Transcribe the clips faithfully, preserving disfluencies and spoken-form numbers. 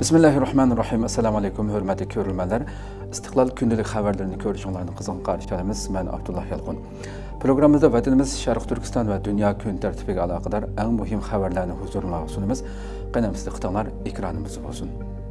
Bismillahirrahmanirrahim. Assalamu alaykum, hörmətli görülmələr. İstiqlal gündəlik xəbərlərini görüşünlərini qızğın qarşılayırıq. Mən Abdullah Yalqın. Proqramımızda vətənimiz Şərq Türkistan və dünya gün tərtibiga əlaqədar ən mühim xəbərlərini huzuruna sunumuz. Qənəmizdə qıtaqlar ekranımız olsun.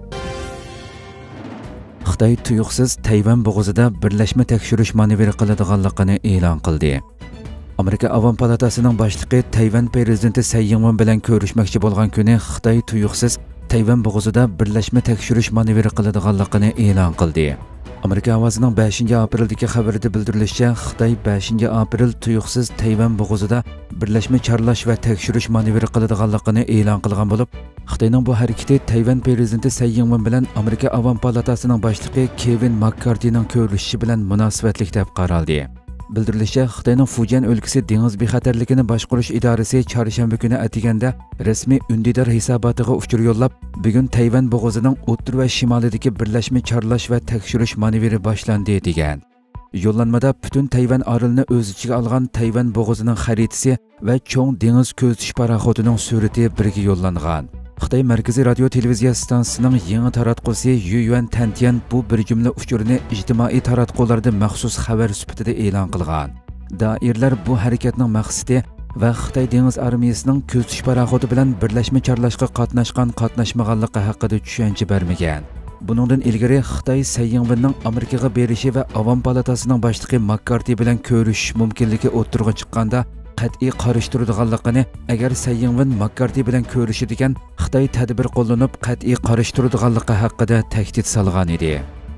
Xitoy tuyuqsiz Tayvan bo'g'izida birlashma tekshirish manevri qiladiganligini e'lon qildi. Amerika Avam palatasining boshlig'i Tayvan prezidenti Tsai Ing-wen bilan ko'rishmoqchi bo'lgan kuni Xitoy tuyuqsiz Tayvan bo'g'izida birlashma tekshirish manevri qiladiganligini e'lon qildi. Amerika ovozining beshinchi aprildagi xabarida bildirilishicha, Xitoy beshinchi aprel tuyuqsiz Tayvan bo'g'izida birlashma chorlash va tekshirish manevri qiladiganligini e'lon qilgan bo'lib, Xitoyning bu harakati Tayvan prezidenti Tsai Ing-wen bilan Amerika Avam palatasining boshlig'i Kevin McCarthy'ning ko'rishishi bilan munosabatlik deb qaraldi. Bildirilishicha, Xitoyning Fujian o'lkasi dengiz bexatarligini boshqarish idorasi chorshanba kuni atiganda rasmiy undidor hisobotiga uchur yo'llab, bugun Tayvan bo'g'ozining o'rta va shimolidagi birlashma chorlash va tekshirish manevri boshlandi degan. Yo'llanmada butun Tayvan orolini o'z ichiga olgan Tayvan bo'g'ozining xaritasi va cho'ng dengiz ko'zitish paraxodining surati birga yo'llangan. Xitoy Markaziy radio televiziya stansiyasining yangi taratqusi Yuan Tantian bu bir jumla uchurini ijtimoiy taratqularda maxsus xabar sifatida e'lon qilgan. Doirlar bu harakatning maqsadi va Xitoy dengiz armiyasining ko'zitish paraxodi bilan birlashma chorlashga qatnashgan qatnashmaganligi haqida tushuncha bermagan. Buningdan ilgari Xitoy Tsai Ing-wenning Amerikaga berishi va Avam palatasining boshlig'i McCarthy bilan ko'rishish mumkinligi o'tirg'a chiqqanda qat'iy qarish turadiganligini, agar Tsai Ing-wen McCarthy bilan ko'rishadigan Xitoy tadbir qo'llanib qat'iy qarish turadiganligi haqida tahdid solgan edi.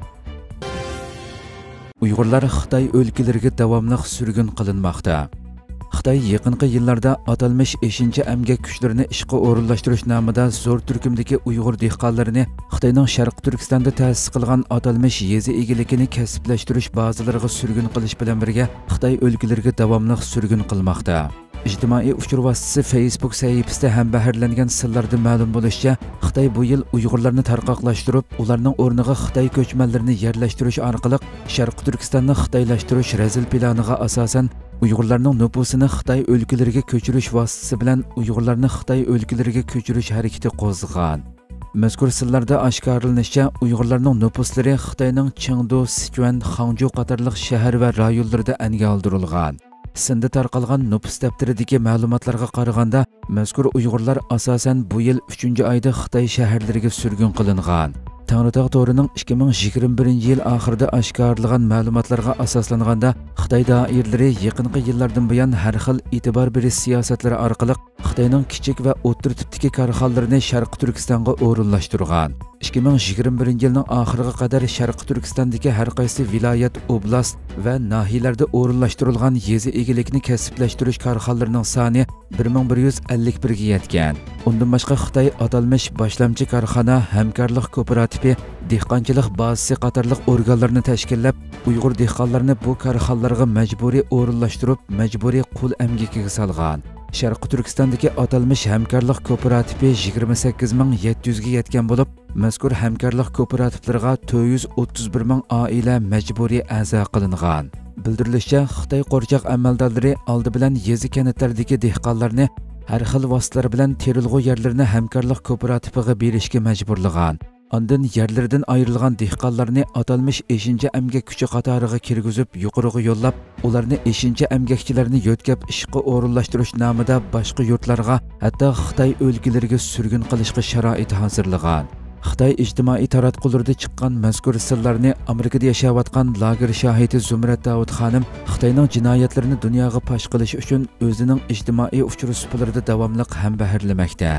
Uyg'urlar Xitoy o'lkalariga davomli surgun qilinmoqda. Xitoy yaqinqi yillarda atalmish beshinchi amgak kuchlarini ishga o'rinlashtirish nomida zo'r turkumdagi Uyg'ur dehqonlarini Xitoyning Sharq Turkistonda ta'sis qilgan atalmish yezi egiligini kasblashtirish bazalariga surgun qilish bilan birga Xitoy o'lkalariga davomli surgun qilmoqda. İjtimoiy uchur vositasi Facebook sahifasida ham baharlangan sirlarda ma'lum bo'lishicha, Xitoy bu yil Uyg'urlarni tarqoqlashtirib, ularning o'rniga Xitoy ko'chmanlarini yerlashtirish orqali Sharq Turkistonni xitoylashtirish razil planiga asosan Uyg'urlarning nüfusini Xitoy o'lkalariga ko'chirish vositasi bilan Uyg'urlarni Xitoy o'lkalariga ko'chirish harakati qo'zg'agan. Mazkur sirlarda oshkorlanishicha, Uyg'urlarning nüfuslari Xitoyning Chengdu, Sichuan, Hangzhou qatorliq shahar va rayonlarida anga oldirilgan. Sinda tarqalgan nüfus daftaridagi ma'lumotlarga qaraganda, mazkur Uyg'urlar asosan bu yil uchinchi oyda Xitoy shaharlariga surgun qilingan. Tangritog' to'rining ikki ming yigirma birinchi yil oxirida oshkorlangan ma'lumotlarga asoslanganda, Xitoy doiralari yaqinqi yillardan buyon har xil e'tibor berish siyosatlari orqali Xitoyning kichik va o'rta tipdagi korxonalarini Sharq Turkistonga o'rinlashtirgan. ikki ming yigirma birinchi yilning oxiriga qadar Sharq Turkistondagi har qaysi viloyat, oblast va nahiylarda o'rinlashtirilgan yezi egilikni kasblashtirish korxonalarining soni bir ming bir yuz ellik bir ga yetgan. Undan boshqa Xitoy atalmish boshlamchi korxona, hamkorlik kooperativi, dehqonchilik bazasi qatorliq organlarni tashkillab, Uyg'ur dehqonlarini bu korxonalarga majburiy o'rinlashtirib, majburiy qul amgakiga solgan. Sharq Turkistondagi atalmish hamkorlik kooperativi yigirma sakkiz ming yetti yuz ga yetgan bo'lib, mazkur hamkorlik kooperativlariga to'rt yuz o'ttiz bir ming oila majburiy a'zo qilingan. Bildirilishicha, Xitoy qo'rchoq amaldorlari oldi bilan yezi kanatlardagi dehqonlarni har xil vositalar bilan terilg'u yerlarini hamkorlik kooperativiga berishga majburlagan. Ondan yerlaridan ayrilgan dehqonlarni atalmish beshinchi amgak kuchi qatoriga kirgizib, yuqoriga yo'llab, ularni beshinchi amgakchilarni yo'tkab ishga o'rinlashtirish nomida boshqa yurtlarga, hatto Xitoy o'lkalariga surgun qilishga sharoit hozirlagan. Xitoy ijtimoiy taratqularida chiqqan mazkur sirlarni Amerikada yashayotgan lager shohidi Zumrat Davud xonim Xitoyning jinoyatlarini dunyoga fosh qilish uchun o'zining ijtimoiy uchur supalarida davomli ham baharlamoqda.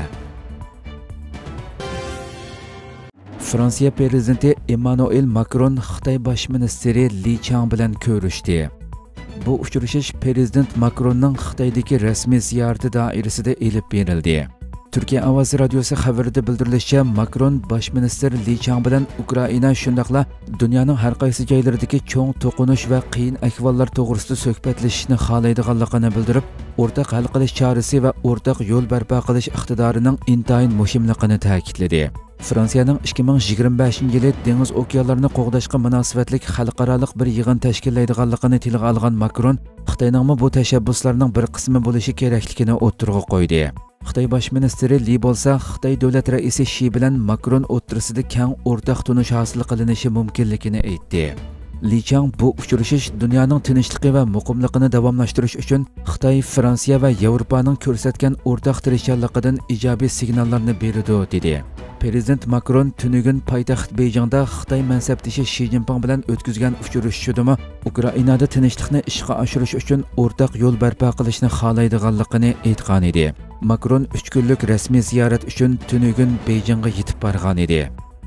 Fransiya prezidenti Emmanuel Macron Xitoy bosh ministri Li Qiang bilan ko'rishdi. Bu uchrashish prezident Macronning Xitoydagi rasmiy ziyorati doirasida elib berildi. Turkiya ovozi radiosi xabarida bildirilishicha, Macron bosh ministr Li Qiang bilan Ukraina shundaqla dunyoning har qaysi joylaridagi cho'ng to'qinish va qiyin ahvollar to'g'risida suhbatlashishni xohlaydiganligini bildirib, o'rtaq hal qilish chorasi va o'rtaq yo'l barpo qilish iqtidorining intayin muhimligini ta'kidladi. Fransiyaning ikki ming yigirma beshinchi yili dengiz okeanlarini qo'g'dashga munosabatlik xalqaroliq bir yig'in tashkillaydiganligini tilga olgan Macron, Xitoyning bu tashabbuslarning bir qismi bo'lishi kerakligini o'ttirg'a qo'ydi. Xitoy bosh ministri Li bo'lsa, Xitoy davlat raisi Shi bilan Makron o'rtasida keng o'rtaq tunish hosil qilinishi mumkinligini aytdi. Li Chang bu uchrashish dunyoning tinchligi va muqimligini davomlashtirish uchun Xitoy, Fransiya va Yevropaning ko'rsatgan o'rtaq tirishchanligidan ijobiy signallarni berdi dedi. Prezident Makron tunugun poytaxt Beyjingda Xitoy mansabdoshi Shi Jinping bilan o'tkazgan uchrashuvda Ukrainada tinchlikni ishga oshirish uchun o'rtaq yo'l barpo qilishni xohlaydiganligini aytgan edi. Makron uch kunlik rasmiy ziyorat uchun tunugun Beyjingga yetib borgan edi.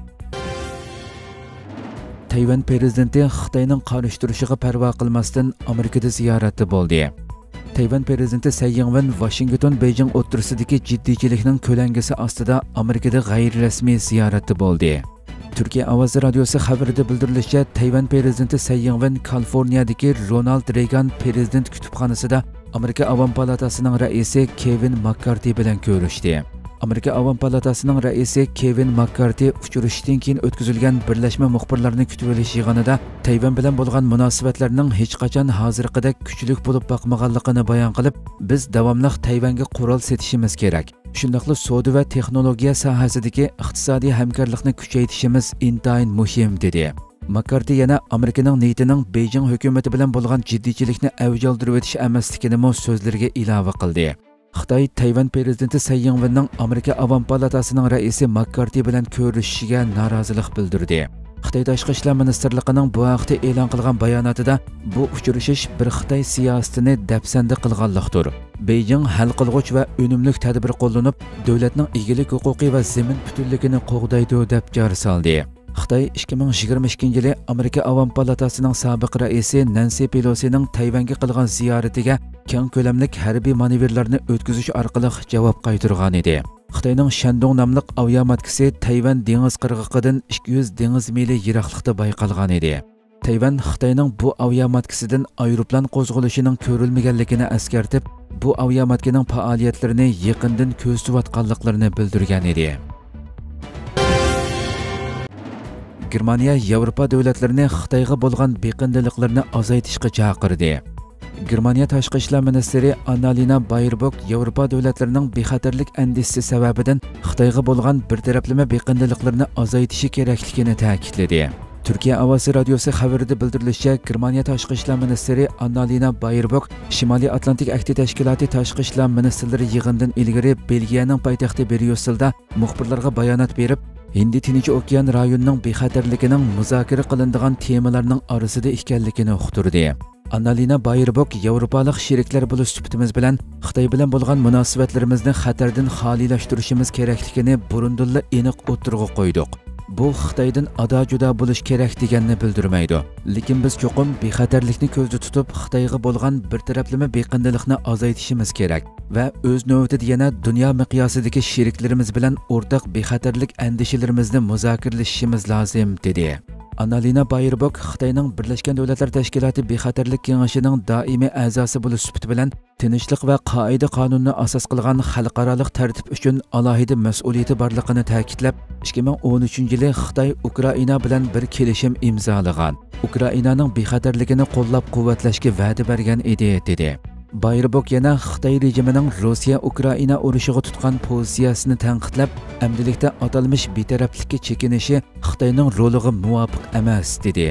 Tayvan prezidenti Xitoyning qarishtirishiga parvo qilmasdan Amerikada ziyoratda bo'ldi. Tayvan prezidenti Tsai Ing-wen Washington Beijing o'rtasidagi jiddiychilikning ko'langisi ostida Amerikada g'ayri-rasmiy ziyoratda bo'ldi. Turkiya ovozi radiosi xabarida bildirilishicha, Tayvan prezidenti Tsai Ing-wen Kaliforniyadagi Ronald Reagan prezident kutubxonasida Amerika Avam palatasining raisi Kevin McCarthy bilan ko'rishdi. Amerika Avam palatasining raisi Kevin McCarthy uchrashishdan keyin o'tkazilgan Birlashma muxbirlarni kutib olish yig'inida Tayvan bilan bo'lgan munosabatlarning hech qachon hozirgidek kuchli bo'lib boqmaganligini bayon qilib, biz davomli Tayvanga qurol setishimiz kerak. Shundaqli savdo va texnologiya sohasidagi iqtisodiy hamkorlikni kuchaytirishimiz intayin muhim dedi. McCarthy yana Amerikaning niyatining Beijing hukumati bilan bo'lgan jiddiychilikni avj oldirib o'tish emasligini so'zlariga ilova qildi. Xitoy Tayvan prezidenti Tsai Ing-wenning Amerika Avam palatasining raisi McCarthy bilan ko'rishishiga norozilik bildirdi. Xitoy Tashqi ishlar ministrligining bu haqda e'lon qilgan bayonotida bu uchrashish bir Xitoy siyosatini dafsanda qilganlikdir. Beijing hal qilg'uch va unumli tadbir qo'llanib, davlatning egilik huquqi va zamin butunligini qo'g'daydi deb jar soldi. Xitoy ikki ming yigirma ikkinchi yili Amerika Avam palatasining sobiq raisi Nancy Pelosining Tayvanga qilgan ziyoratiga keng ko'lamlik harbiy manevrlarni o'tkazish orqali javob qaytargan edi. Xitoyning Shandong nomli aviamatkasi Tayvan dengiz qirg'og'idan ikki yuz dengiz mili yiroqlikda bayqalgan edi. Tayvan Xitoyning bu aviamatkasidan aeroplan qo'zg'alishining ko'rilmaganligini eskartib, bu aviamatkaning faoliyatlarini yaqindan ko'zlayotganliklarini bildirgan edi. Germaniya Yevropa davlatlarini Xitoyga bo'lgan beqindiliklarni azaytishga chaqirdi. Germaniya tashqi ishlar ministri Annalena Baerbock Yevropa davlatlarining bexatarlik andisi sababidan Xitoyga bo'lgan bir taraflama beqindiliklarni azaytishi kerakligini ta'kidladi. Turkiya ovozi radiosi xabarida bildirilishicha, Germaniya tashqi ishlar ministri Annalena Baerbock Shimoliy Atlantik Akti tashkiloti tashqi ishlar ministrlari yig'inidan ilgari Belgiyaning poytaxti Bryusselda muxbirlarga bayonot berib, Hindi Tinch okean rayonining bexatarligining muzokara qilinadigan temalarning orasida ekanligini uqtirdi. Annalena Baerbock Yevropalik sheriklar bo'lish sifatimiz bilan Xitoy bilan bo'lgan munosabatlarimizni xatardan xolilashtirishimiz kerakligini burundulla aniq o'tirg'i qo'ydik. Bu Xitoydan ado-judo bo'lish kerak deganni bildirmaydi. Lekin biz cho'qim bexatarlikni ko'zda tutib, Xitoyga bo'lgan bir taraflama beqindilikni azaytishimiz kerak va o'z navbatida yana dunyo miqyosidagi sheriklarimiz bilan o'rtaq bexatarlik andishalarimizni muzokaralashishimiz lozim dedi. Annalena Baerbock Xitoyning Birlashgan Davlatlar Tashkiloti Bexatarlik kengashining doimiy a'zosi bo'lish sifati bilan tinchlik va qoida qonunni asos qilgan xalqaro tartib uchun alohida mas'uliyati borligini ta'kidlab, ikki ming o'n uchinchi yili Xitoy Ukraina bilan bir kelishim imzolagan. Ukrainaning bexatarligini qo'llab-quvvatlashga va'da bergan edi dedi. Baerbock yana Xitoy rejimining Rossiya Ukraina urushiga tutgan pozitsiyasini tanqidlab, amdilikda atalmish betaraflikka chekinishi Xitoyning roliga muvofiq emas dedi.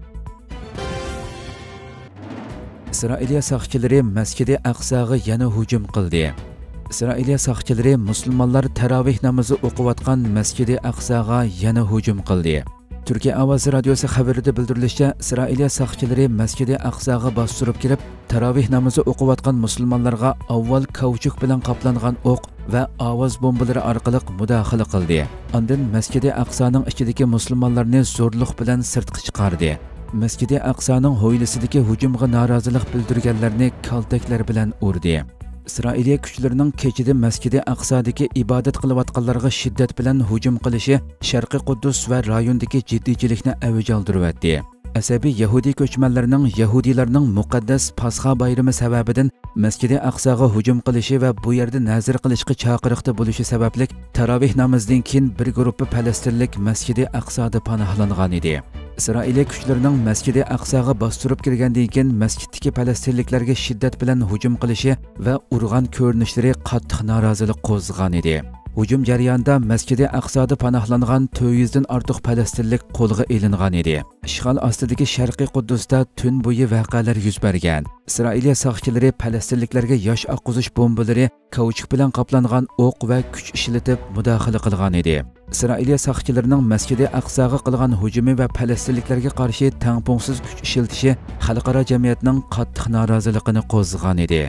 Isroiliya soqchilari Masjid-i Aqsoga yana hujum qildi. Isroiliya soqchilari musulmonlar taroveh namozi o'qiyotgan Masjid-i Aqsoga yana hujum qildi. Turkiya ovozi radiosi xabarida bildirilishicha, Isroiliya soqchilari Masjid-i Aqsoga bostirib kirib, taroveh namozi o'qiyotgan musulmonlarga avval kauchuk bilan qoplangan o'q va ovoz bombalari orqali mudofaa qildi. Ondan Masjid-i Aqsoning ichidagi musulmonlarni zo'rlik bilan sirtqa chiqardi. Masjid-i Aqsoning hovlisidagi hujumga norozilik bildirganlarni kaltaklar bilan urdi. Isroiliya kuchlarining kechida Masjid-i Aqsodagi ibodat qilayotganlarga shiddat bilan hujum qilishi Sharqiy Quddus va rayondagi jiddiychilikni avj oldiribdi. Asabiy Yahudi ko'chmanlarining Yahudiylarning muqaddas Pasxa bayrami sababidan Masjid-i Aqsoga hujum qilishi va bu yerda nazr qilishga chaqiriqda bo'lishi sababli taroveh namozidan keyin bir guruh falastinlik Masjid-i Aqsoda panohlangan edi. İsrailiya kuchlarining Masjid-i Aqsoga bostirib kirgandan keyin masjiddagi falastinliklarga shiddat bilan hujum qilishi va urg'an ko'rinishlari qattiq norozilik qo'zg'agan edi. Hujum jarayonida Masjid-i Aqsoda panohlangan to'rt yuz dan ortiq falastinlik qo'lga ilingan edi. Ishg'ol ostidagi Sharqiy Quddusda tun bo'yi voqealar yuz bergan. Isroiliya soqchilari falastinliklarga yosh oqquzish bombalari, kauchuk bilan qoplangan o'q va kuch ishlatib mudohala qilgan edi. Isroiliya soqchilarining Masjid-i Aqsoga qilgan hujumi va falastinliklarga qarshi tangpungsiz kuch ishlatishi xalqaro jamiyatning qattiq noroziligini qo'zg'agan edi.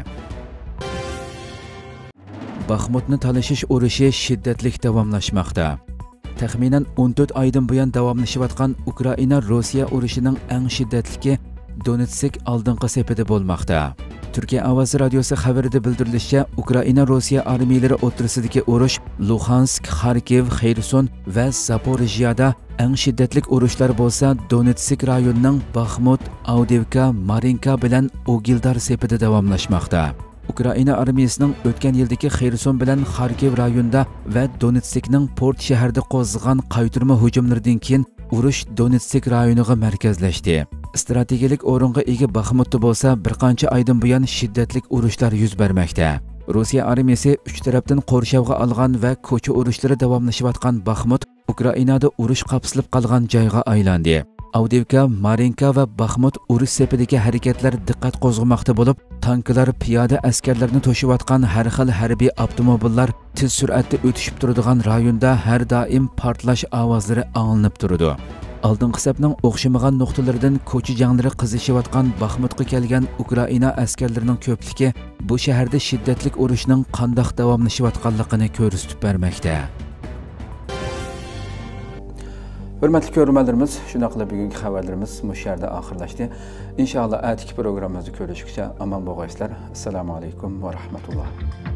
Baxmutni talashish urushi shiddatli davomlashmoqda. Taxminan o'n to'rt oydan buyon davomlashayotgan Ukraina-Rossiya urushining eng shiddatligi Donetsk oldingi sepida bo'lmoqda. Turkiya Ovoz radiosi xabarida bildirilishicha, Ukraina-Rossiya armiyalari o'rtasidagi urush Luhansk, Kharkiv, Xerson va Zaporijyada eng shiddatli urushlar bo'lsa, Donetsk rayonining Baxmut, Avdiivka, Marinka bilan Ogildar sepida davomlashmoqda. Ukraina armiyasining o'tgan yildagi Xerson bilan Kharkiv rayonida va Donetskning Port shahrida qo'zg'agan qaytarma hujumlaridan keyin urush Donetsk rayoniga markazlashdi. Strategik o'ringa ega Baxmutda bo'lsa, bir qancha oydan buyon shiddatli urushlar yuz bermoqda. Rossiya armiyasi uch tarafdan qo'rshovga olgan va ko'cha urushlari davomlashayotgan Baxmut Ukrainada urush qapsilib qolgan joyga aylandi. Avdiivka, Marinka va Baxmut urush sepidagi harakatlar diqqat qo'zg'amoqda bo'lib, tanklar, piyoda askarlarni to'shiyotgan har xil harbiy avtomobillar tez sur'atda o'tishib turadigan rayonda har doim portlash ovozlari anglanib turadi. Oldingi safning o'xshamagan nuqtalaridan ko'cha janglari qizishayotgan Baxmutga kelgan Ukraina askarlarining ko'pligi bu shaharda shiddatli urushning qanday davomlashayotganligini ko'rsatib bermoqda. Hurmatli ko'ruvchilarimiz, shuna qilib bugungi xabarlarimiz bu yerda oxirlashdi. Inshaalloh atiki programmamizni ko'rishguncha omon bo'linglar. Assalomu alaykum va rahmatulloh.